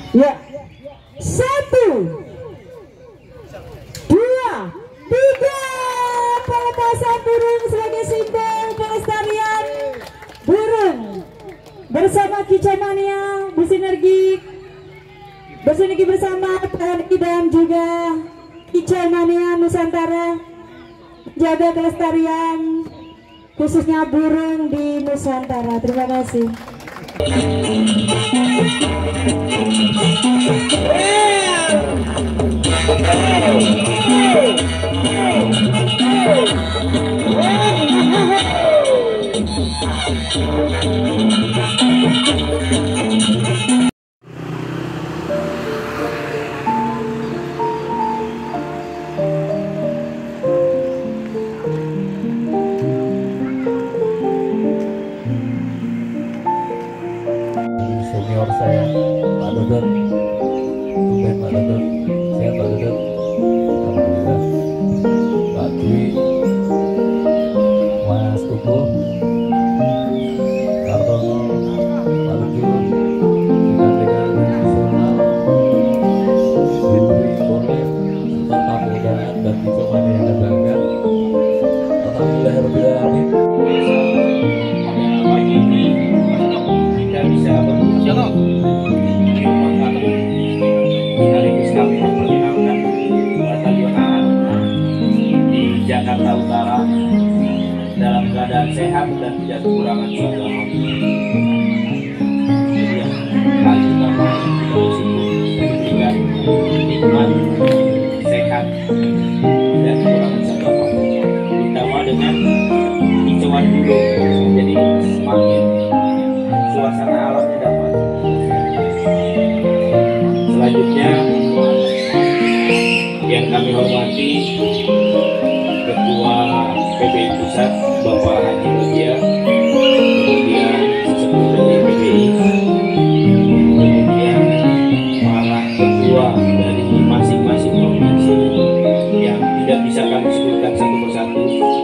Ya, 1, 2, 3. Pelepasan burung sebagai simbol pelestarian burung bersama Kicau Mania bersinergi bersama TNI dan juga Kicau Mania Nusantara menjaga kelestarian khususnya burung di Nusantara. Terima kasih. Senior saya, Pak Dodon, tumben Pak Dodon, sehat Pak Dodon, alhamdulillah. Pak Dwi, Mas Kuku, Kartono, Pak Lucu, rekan-rekan nasional, Dwi Korlem, Sultan Kapolda dan Kicau Mania yang datangkan. Alhamdulillahirobbilalamin. Bisa berfungsional. Sekaligus kami memperkenalkan Batalion AHAN di Jakarta Utara dalam keadaan sehat dan tidak kekurangan suatu apapun. Jadi yang paling utama kita bersyukur diberikan nikmat sehat dan kekurangan suatu apapun. Ditambah dengan kicauan burung jadi semakin suasana alamnya dapat. Selanjutnya yang kami hormati Ketua PBI Pusat Bapak Haji Bagia, kemudian sesepuh dari PBI, kemudian para ketua dari masing-masing provinsi yang tidak bisa kami sebutkan satu persatu.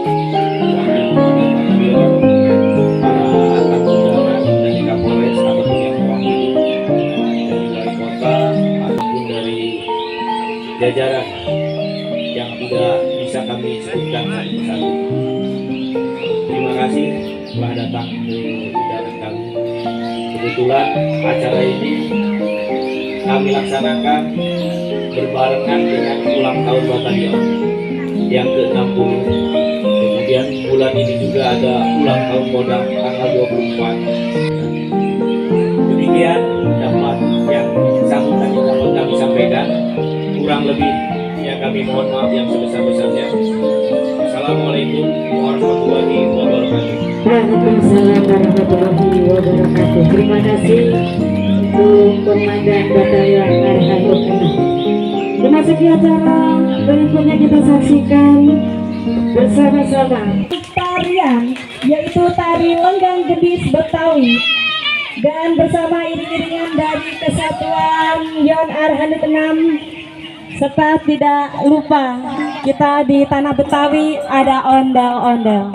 Jajaran yang tidak bisa kami sebutkan satu persatu. Terima kasih telah datang ke undangan kami. Kebetulan acara ini kami laksanakan berbarengan dengan ulang tahun batalion yang ke-60. Kemudian bulan ini juga ada ulang tahun Kodam tanggal 24. Demikian dapat yang sambutan yang dapat kami sampaikan. Kurang lebih ya kami mohon maaf yang sebesar-besarnya. Assalamualaikum warahmatullahi wabarakatuh. Waalaikumsalam warahmatullahi wabarakatuh. Terima kasih untuk Komandan Batalion AHAN. Memasuki acara berikutnya kita saksikan bersama-sama tarian yaitu tari Lenggang Gendis Betawi dan bersama iring-iringan dari Kesatuan Yon Arhanut 6. Serta tidak lupa kita di tanah Betawi ada ondel-ondel.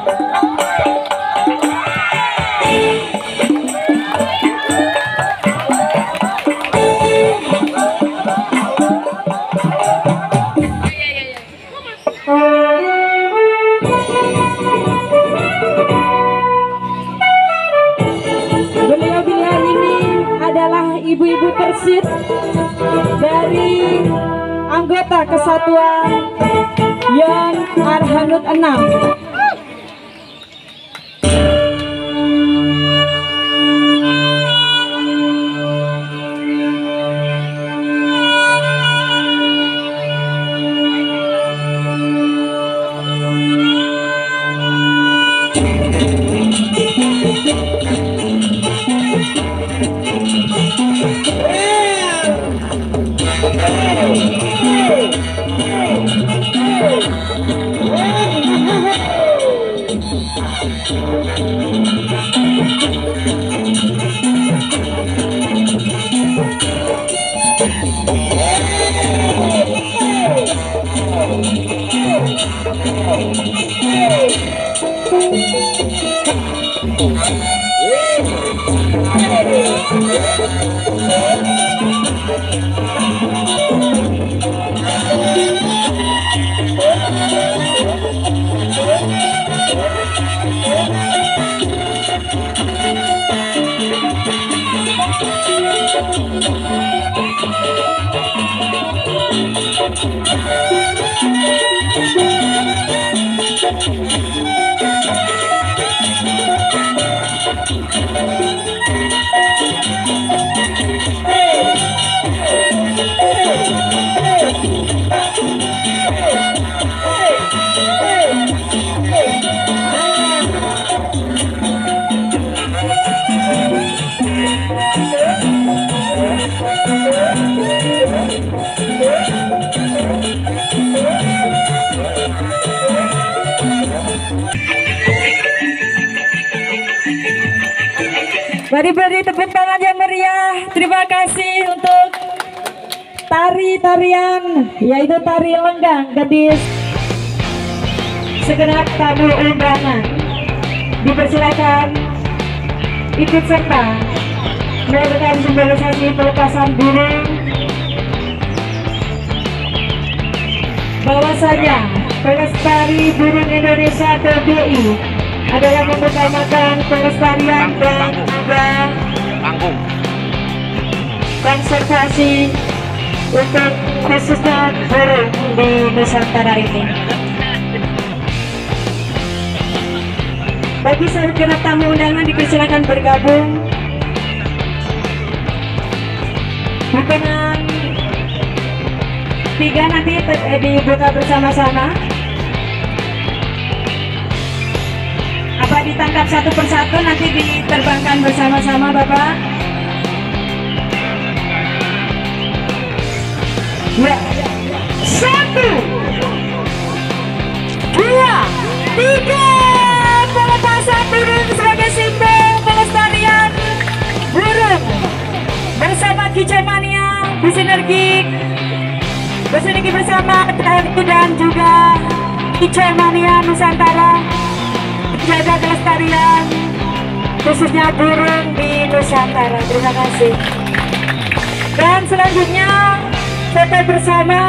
Beliau-beliau ini adalah ibu-ibu Persib dari anggota Kesatuan Yon Arhanut 6. Yeah. Mari beri tepuk tangan yang meriah. Terima kasih untuk tari-tarian, yaitu tari lenggang gadis. Segenap tamu undangan dipersilakan ikut serta melakukan simbolisasi pelepasan burung. Bahwasanya Pelestari Burung Indonesia PBI adalah mengutamakan pelestarian dan juga konservasi untuk khususnya burung di Nusantara ini. Bagi segenap tamu undangan dipersilakan bergabung. Hitungan 3 nanti dibuka bersama-sama. Apa ditangkap satu persatu nanti diterbangkan bersama-sama, Bapak? Ya. 1, 2, 3. Pelepasan burung sebagai simbol pelestarian burung bersama Kicemania Bisinergi bersama TNI dan juga Kicemania Nusantara menjaga kelestarian khususnya burung di Nusantara. Terima kasih. Dan selanjutnya foto bersama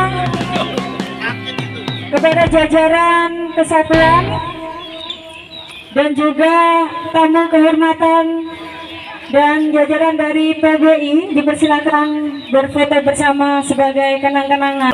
kepada jajaran kesatuan dan juga tamu kehormatan dan jajaran dari PBI dipersilakan berfoto bersama sebagai kenang-kenangan.